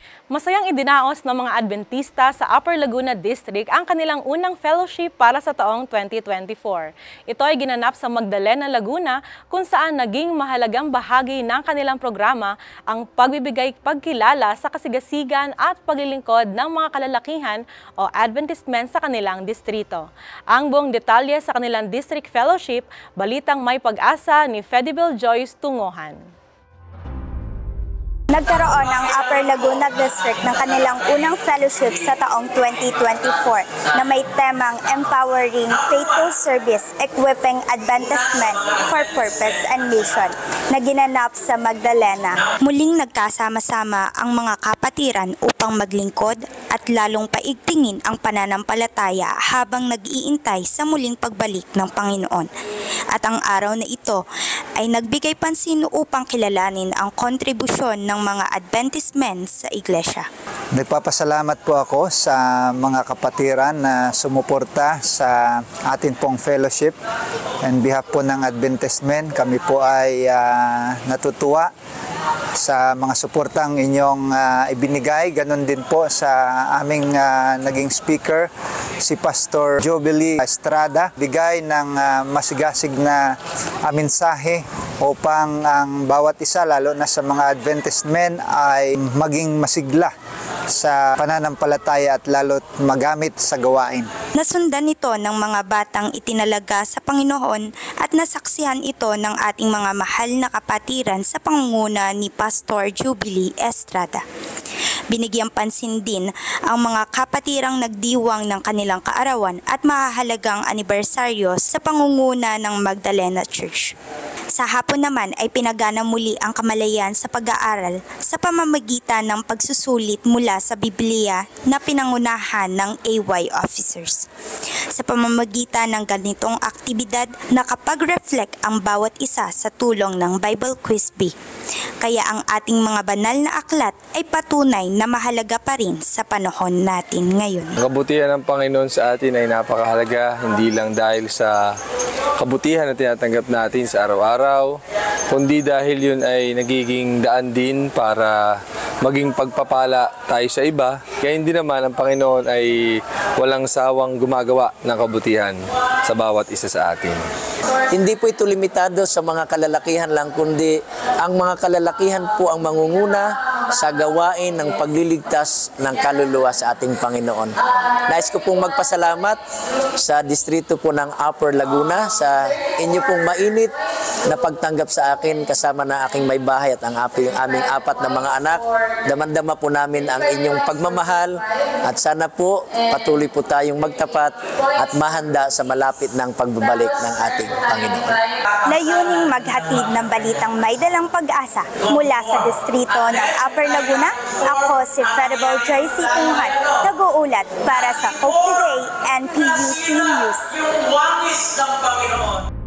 Masayang idinaos ng mga Adventista sa Upper Laguna District ang kanilang unang fellowship para sa taong 2024. Ito ay ginanap sa Magdalena, Laguna kung saan naging mahalagang bahagi ng kanilang programa ang pagbibigay pagkilala sa kasigasigan at paglilingkod ng mga kalalakihan o Adventist men sa kanilang distrito. Ang buong detalye sa kanilang district fellowship, balitang may pag-asa ni Fedibel Joyce Tungohan. Nagkaroon ang Upper Laguna District ng kanilang unang fellowship sa taong 2024 na may temang Empowering Faithful Service, Equipping Adventist Men for Purpose and Mission na ginanap sa Magdalena. Muling nagkasama-sama ang mga kapatiran upang maglingkod at lalong paigtingin ang pananampalataya habang nag-iintay sa muling pagbalik ng Panginoon. At ang araw na ito ay nagbigay pansin upang kilalanin ang kontribusyon ng mga Adventist men sa iglesia. Nagpapasalamat po ako sa mga kapatiran na sumuporta sa atin pong fellowship. On behalf po ng Adventist men, kami po ay natutuwa sa mga suportang inyong ibinigay. Ganon din po sa aming naging speaker, si Pastor Jubilee Estrada. Bigay ng masigasig na mensahe upang ang bawat isa, lalo na sa mga Adventist men, ay maging masigla sa pananampalataya at lalo't magamit sa gawain. Nasundan ito ng mga batang itinalaga sa Panginoon at nasaksihan ito ng ating mga mahal na kapatiran sa pangunguna ni Pastor Jubilee Estrada. Binigyang pansin din ang mga kapatirang nagdiwang ng kanilang kaarawan at mahahalagang anibersaryo sa pangunguna ng Magdalena Church. Sa hapon naman ay pinagana muli ang kamalayan sa pag-aaral sa pamamagitan ng pagsusulit mula sa Biblia na pinangunahan ng AY officers. Sa pamamagitan ng ganitong aktibidad, nakapag-reflect ang bawat isa sa tulong ng Bible Quiz Bee. Kaya ang ating mga banal na aklat ay patunay na mahalaga pa rin sa panahon natin ngayon. Ang kabutihan ng Panginoon sa atin ay napakahalaga, hindi lang dahil sa kabutihan na tinatanggap natin sa araw-araw, kundi dahil yun ay nagiging daan din para maging pagpapala tayo sa iba. Kaya hindi naman ang Panginoon ay walang sawang gumagawa ng kabutihan sa bawat isa sa atin. Hindi po ito limitado sa mga kalalakihan lang, kundi ang mga kalalakihan po ang mangunguna sa gawain ng pagliligtas ng kaluluwa sa ating Panginoon. Nais ko pong magpasalamat sa distrito po ng Upper Laguna sa inyo pong mainit na pagtanggap sa akin kasama na aking may bahay at ang aming apat na mga anak. Damandama po namin ang inyong pagmamahal at sana po patuloy po tayong magtapat at mahanda sa malapit ng pagbabalik ng ating Panginoon. Layuning maghatid ng balitang may dalang pag-asa mula sa distrito ng Upper Laguna. Ako si Fedibel Joyce Tungohan, nag-uulat para sa Hope Today and PUC News.